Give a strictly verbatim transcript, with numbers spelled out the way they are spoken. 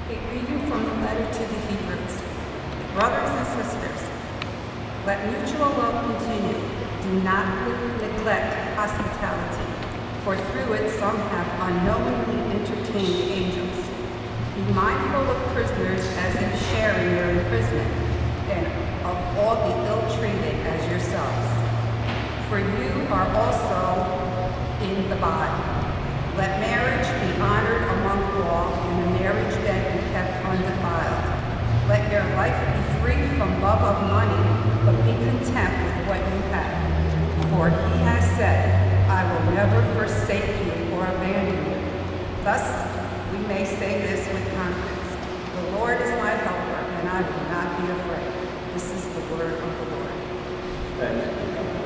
A reading from the letter to the Hebrews. Brothers and sisters, let mutual love continue. Do not neglect hospitality, for through it some have unknowingly entertained angels. Be mindful of prisoners as if sharing their imprisonment, and of all the ill-treated as yourselves. For you are also in the body. Let marriage be honored among all, and the marriage bed be kept undefiled. Let your life be free from love of money, but be content with what you have. For he has said, I will never forsake you or abandon you. Thus, we may say this with confidence. The Lord is my helper, and I will not be afraid. This is the word of the Lord. Thank you.